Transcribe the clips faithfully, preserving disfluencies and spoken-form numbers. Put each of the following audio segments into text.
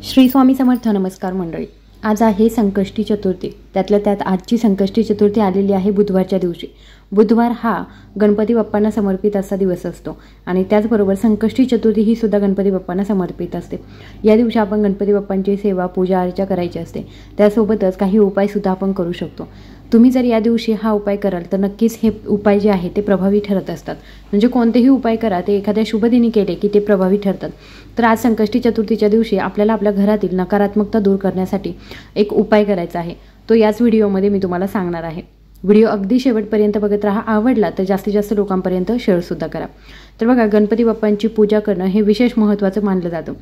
श्री स्वामी समर्थ. नमस्कार मंडळी. आज आहे संकष्टी चतुर्थी. त्यातल्या त्यात आजची संकष्टी चतुर्थी आलेली आहे बुधवारच्या दिवशी. बुधवार हा गणपती बाप्पांना समर्पित असा दिवस असतो आणि त्याचबरोबर संकष्टी चतुर्थी ही सुद्धा गणपती बाप्पांना समर्पित असते. या दिवशी आपण गणपती बाप्पांची सेवा पूजा अर्चा करायची असते. त्यासोबतच काही उपायसुद्धा आपण करू शकतो. तुम्ही जर या दिवशी हा उपाय कराल तर नक्कीच हे उपाय जे आहे ते प्रभावी ठरत असतात. म्हणजे कोणतेही उपाय करा ते एखाद्या शुभदिनी केले की ते प्रभावी ठरतात. तर आज संकष्टी चतुर्थीच्या दिवशी आपल्याला आपल्या घरातील नकारात्मकता दूर करण्यासाठी एक उपाय करायचा आहे. तो याच व्हिडिओमध्ये मी तुम्हाला सांगणार आहे. व्हिडिओ अगदी शेवटपर्यंत बघत राहा. आवडला तर जास्तीत जास्त लोकांपर्यंत शेअरसुद्धा करा. तर बघा, गणपती बाप्पांची पूजा करणं हे विशेष महत्त्वाचं मानलं जातं.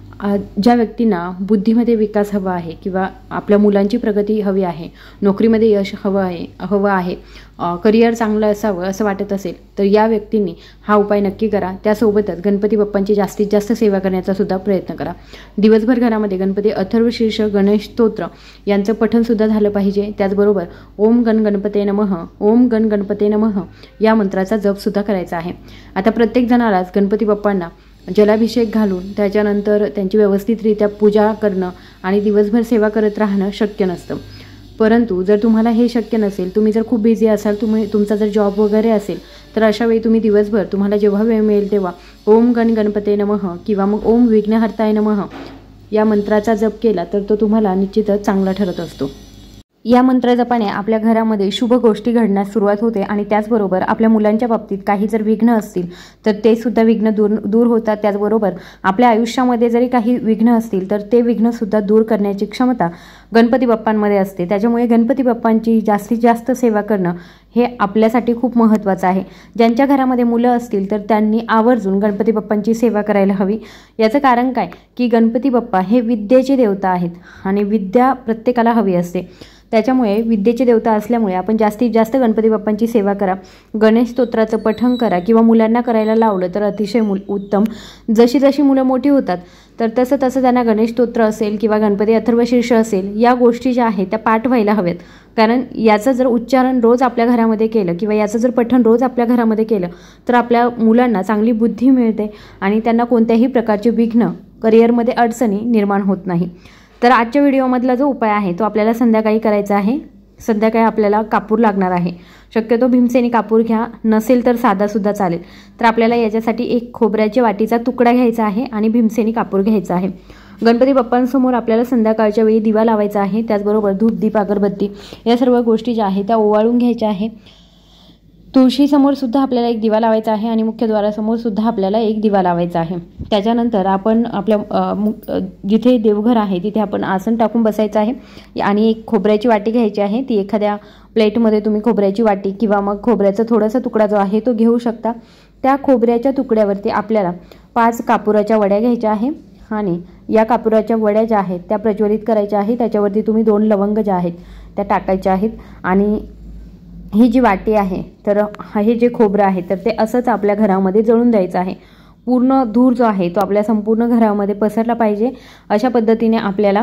ज्या व्यक्तींना बुद्धीमध्ये विकास हवा आहे किंवा आपल्या मुलांची प्रगती हवी आहे, नोकरीमध्ये यश हवं आहे हवं आहे करिअर चांगलं असावं असं वाटत असेल तर या व्यक्तींनी हा उपाय नक्की करा. त्यासोबतच गणपती बाप्पांची जास्तीत जास्त सेवा करण्याचा सुद्धा प्रयत्न करा. दिवसभर घरामध्ये गणपती अथर्वशीर्ष गणेश स्तोत्र यांचं पठणसुद्धा झालं पाहिजे. त्याचबरोबर ओम गण गणपते नमः, ओम गण गणपते नमः या मंत्राचा जपसुद्धा करायचा आहे. आता प्रत्येक जणालाच गणपती बाप्पांना जलाभिषेक घालून त्याच्यानंतर त्यांची व्यवस्थितरित्या पूजा करणं आणि दिवसभर सेवा करत राहणं शक्य नसतं. परंतु जर तुम्हाला हे शक्य नसेल, तुम्ही जर खूप बिझी असाल, तुम्ही तुमचा जर जॉब वगैरे असेल तर अशा वेळी तुम्ही दिवसभर तुम्हाला जेव्हा वेळ मिळेल तेव्हा ओम गण गणपते नमः किंवा मग ओम विघ्नहर्ताय नमः या मंत्राचा जप केला तर तो तुम्हाला निश्चितच चांगला ठरत असतो. या मंत्र जपाने आपल्या घरामध्ये शुभ गोष्टी घडण्यास सुरुवात होते आणि त्याचबरोबर आपल्या मुलांच्या बाबतीत काही जर विघ्न असतील तर ते सुद्धा विघ्न दूर दूर होतात. त्याचबरोबर आपल्या आयुष्यामध्ये जरी काही विघ्न असतील तर ते विघ्नसुद्धा दूर करण्याची क्षमता गणपती बाप्पांमध्ये असते. त्याच्यामुळे गणपती बाप्पांची जास्तीत जास्त सेवा करणं हे आपल्यासाठी खूप महत्त्वाचं आहे. ज्यांच्या घरामध्ये मुलं असतील तर त्यांनी आवर्जून गणपती बाप्पांची सेवा करायला हवी. याचं कारण काय की गणपती बाप्पा हे विद्येचे देवता आहेत आणि विद्या प्रत्येकाला हवी असते. त्याच्यामुळे विद्येचे देवता असल्यामुळे आपण जास्तीत जास्त गणपती बाप्पांची सेवा करा. गणेश स्तोत्राचं पठण करा किंवा मुलांना करायला लावलं तर अतिशय मुल उत्तम. जशी जशी मुलं मोठी होतात तर तसं तसं त्यांना गणेश स्तोत्र असेल किंवा गणपती अथर्वशीर्ष असेल या गोष्टी ज्या आहेत त्या पाठ व्हायला हव्यात. कारण याचं जर उच्चारण रोज आपल्या घरामध्ये केलं किंवा याचं जर पठण रोज आपल्या घरामध्ये केलं तर आपल्या मुलांना चांगली बुद्धी मिळते आणि त्यांना कोणत्याही प्रकारचे विघ्न, करिअरमध्ये अडचणी निर्माण होत नाही. तर आजच्या व्हिडिओमधला जो उपाय आहे तो आपल्याला संध्याकाळी करायचा आहे. संध्याकाळी आपल्याला कापूर लागणार आहे. शक्यतो भीमसेनी कापूर घ्या, नसेल तर साधासुद्धा चालेल. तर आपल्याला याच्यासाठी एक खोबऱ्याच्या वाटीचा तुकडा घ्यायचा आहे आणि भीमसेनी कापूर घ्यायचा आहे. गणपती बाप्पांसमोर आपल्याला संध्याकाळच्या वेळी दिवा लावायचा आहे. त्याचबरोबर धूप, दीप, अगरबत्ती या सर्व गोष्टी ज्या आहेत त्या ओवाळून घ्यायच्या आहे. तुळशीसमोर सुद्धा आपल्याला एक दिवा लावायचा आहे आणि मुख्यद्वारासमोर सुद्धा आपल्याला एक दिवा लावायचा आहे. त्याच्यानंतर आपण आपल्या जिथे देवघर आहे तिथे आपण आसन टाकून बसायचं आहे आणि एक खोबऱ्याची वाटी घ्यायची आहे. ती एखाद्या प्लेटमध्ये तुम्ही खोबऱ्याची वाटी किंवा मग खोबऱ्याचा थोडासा तुकडा जो आहे तो घेऊ शकता. त्या खोबऱ्याच्या तुकड्यावरती आपल्याला पाच कापुराच्या वड्या घ्यायच्या आहे आणि या कापुराच्या वड्या ज्या आहेत त्या प्रज्वलित करायच्या आहेत. त्याच्यावरती तुम्ही दोन लवंग ज्या आहेत त्या टाकायच्या आहेत आणि ही जी वाटी आहे तर हे जे खोबरं आहे तर ते असंच आपल्या घरामध्ये जळून द्यायचं आहे. पूर्ण धूर जो आहे तो आपल्या संपूर्ण घरामध्ये पसरला पाहिजे. अशा पद्धतीने आपल्याला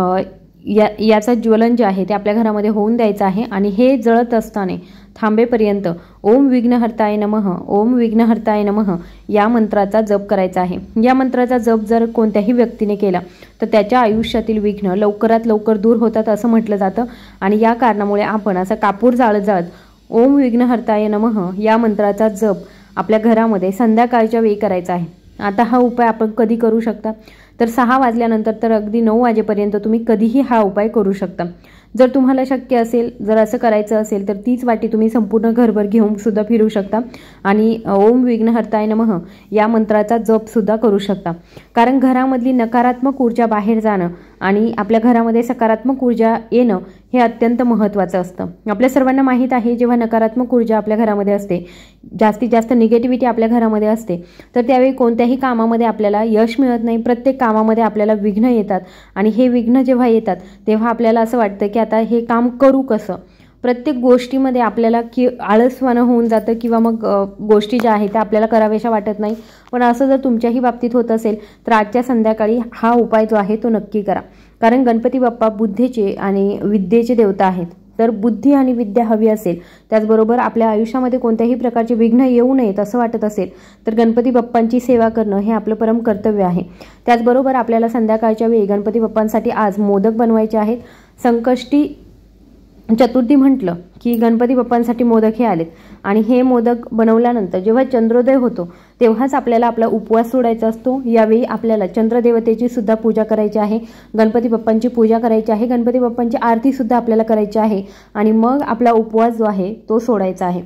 या याचं ज्वलन जे आहे ते आपल्या घरामध्ये होऊन द्यायचं आहे आणि हे जळत असताना थांबेपर्यंत ओम विघ्नहर्ताय नमः, ओम विघ्नहर्ताय नमः या मंत्राचा जप करायचा आहे. या मंत्राचा जप जर कोणत्याही व्यक्तीने केला तर त्याच्या आयुष्यातील विघ्न लवकरात लवकर दूर होतात असं म्हटलं जातं आणि या कारणामुळे आपण असं कापूर जाळत जाळत ओम विघ्नहर्ताय नमः या मंत्राचा जप आपल्या घरामध्ये संध्याकाळच्या वेळी करायचा आहे. आता हा उपाय आपण कधी करू शकता तर सहा वाजल्यानंतर तर अगदी नऊ वाजेपर्यंत तुम्ही कधीही हा उपाय करू शकता. जर तुम्हाला शक्य असेल, जर असं करायचं असेल तर तीच वाटी तुम्ही संपूर्ण घरभर घेऊन सुद्धा फिरू शकता आणि ओम विघ्नहर्ताय नमः या मंत्राचा जप सुद्धा करू शकता. कारण घरामधली नकारात्मक ऊर्जा बाहेर जाणं आणि आपल्या घरामध्ये सकारात्मक ऊर्जा येणं हे अत्यंत महत्त्वाचं असतं. आपल्या सर्वांना माहीत आहे जेव्हा नकारात्मक ऊर्जा आपल्या घरामध्ये असते, जास्तीत जास्त निगेटिव्हिटी आपल्या घरामध्ये असते तर त्यावेळी कोणत्याही कामामध्ये आपल्याला यश मिळत नाही. प्रत्येक कामामध्ये आपल्याला विघ्न येतात आणि हे विघ्न जेव्हा येतात तेव्हा आपल्याला असं वाटतं की आता हे काम करू कसं. प्रत्येक गोष्टीमध्ये आपल्याला की आळसवाणं होऊन जातं किंवा मग गोष्टी ज्या आहेत त्या आपल्याला कराव्याशा वाटत नाही. पण असं जर तुमच्याही बाबतीत होत असेल तर आजच्या संध्याकाळी हा उपाय जो आहे तो नक्की करा. कारण गणपती बाप्पा बुद्धीचे आणि विद्येचे देवता आहेत. तर बुद्धी आणि विद्या हवी असेल, त्याचबरोबर आपल्या आयुष्यामध्ये कोणत्याही प्रकारचे विघ्न येऊ नयेत असं वाटत असेल तर गणपती बाप्पांची सेवा करणं हे आपलं परम कर्तव्य आहे। त्याचबरोबर आपल्याला संध्याकाळच्या वेळी गणपती बाप्पांसाठी आज मोदक बनवायचे आहेत। संकष्टी चतुर्थी म्हटलं की गणपती बाप्पांसाठी मोदक हे आलेत आणि हे मोदक बनवल्यानंतर जेव्हा चंद्रोदय होतो तेव्हाच आपल्याला आपला उपवास सोडायचा असतो। यावेळी आपल्याला चंद्रदेवतेची सुद्धा पूजा करायची आहे, गणपती बाप्पांची पूजा करायची आहे, गणपती बाप्पांची आरती सुद्धा आपल्याला करायची आहे आणि मग आपला उपवास जो आहे तो सोडायचा आहे।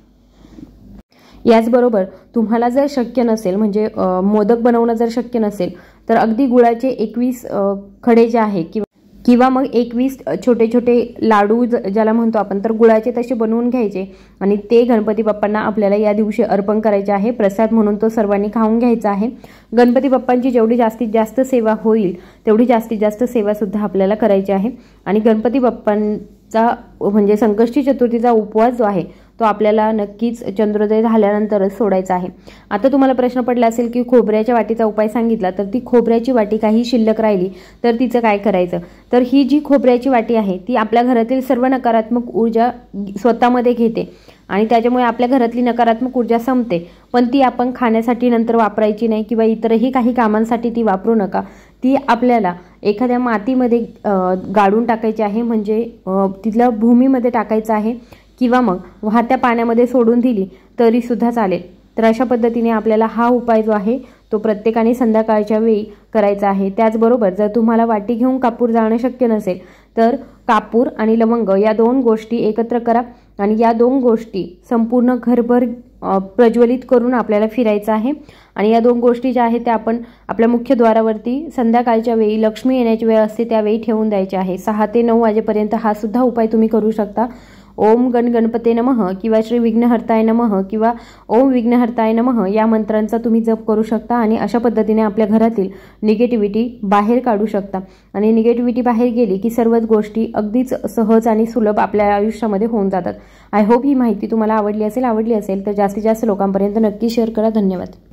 याचबरोबर तुम्हाला जर शक्य नसेल म्हणजे मोदक बनवणं जर शक्य नसेल तर अगदी गुळाचे एकवीस खडे जे आहे किंवा किंवा मग एकवीस छोटे छोटे लाडू ज्याला म्हणतो आपण तर गुळाचे तसे बनवून घ्यायचे आणि ते गणपती बाप्पांना आपल्याला या दिवशी अर्पण करायचे आहे। प्रसाद म्हणून तो सर्वांनी खाऊन घ्यायचा आहे। गणपती बाप्पांची जेवढी जास्तीत जास्त सेवा होईल तेवढी जास्तीत जास्त सेवा सुद्धा आपल्याला करायची आहे आणि गणपती बाप्पांचा म्हणजे संकष्टी चतुर्थीचा उपवास जो आहे तो आपल्याला नक्कीच चंद्रोदय झाल्यानंतरच सोडायचा आहे। आता तुम्हाला प्रश्न पडला असेल की खोबऱ्याच्या वाटीचा उपाय सांगितला तर ती खोबऱ्याची वाटी काही शिल्लक राहिली तर तिचं काय करायचं, तर ही जी खोबऱ्याची वाटी आहे ती आपल्या घरातील सर्व नकारात्मक ऊर्जा स्वतःमध्ये घेते आणि त्याच्यामुळे आपल्या घरातली नकारात्मक ऊर्जा संपते, पण ती आपण खाण्यासाठी नंतर वापरायची नाही किंवा इतरही काही कामांसाठी ती वापरू नका। ती आपल्याला एखाद्या मातीमध्ये गाडून टाकायची आहे म्हणजे तिथल्या भूमीमध्ये टाकायचं आहे किंवा मग वाहत्या पाण्यामध्ये सोडून दिली तरी सुद्धा चालेल। तर अशा पद्धतीने आपल्याला हा उपाय जो आहे तो प्रत्येकाने संध्याकाळच्या वेळी करायचा आहे। त्याचबरोबर जर तुम्हाला वाटी घेऊन कापूर जाळणं शक्य नसेल तर कापूर आणि लवंग या दोन गोष्टी एकत्र करा आणि या दोन गोष्टी संपूर्ण घरभर प्रज्वलित करून आपल्याला फिरायचं आहे आणि या दोन गोष्टी ज्या आहेत त्या आपण आपल्या मुख्य द्वारावरती संध्याकाळच्या वेळी लक्ष्मी येण्याची वेळ असते त्यावेळी ठेवून द्यायचे आहे। सहा ते नऊ वाजेपर्यंत हा सुद्धा उपाय तुम्ही करू शकता। ओम गण गणपते नमः किंवा श्री विघ्नहर्ताय नमः किंवा ओम विघ्नहर्ताय नमः या मंत्रांचा तुम्ही जप करू शकता आणि अशा पद्धतीने आपल्या घरातील निगेटिव्हिटी बाहेर काढू शकता आणि निगेटिव्हिटी बाहेर गेली की सर्वच गोष्टी अगदीच सहज आणि सुलभ आपल्या आयुष्यामध्ये होऊन जातात। आय होप ही माहिती तुम्हाला आवडली असेल आवडली असेल तर जास्तीत जास्त लोकांपर्यंत नक्की शेअर करा। धन्यवाद।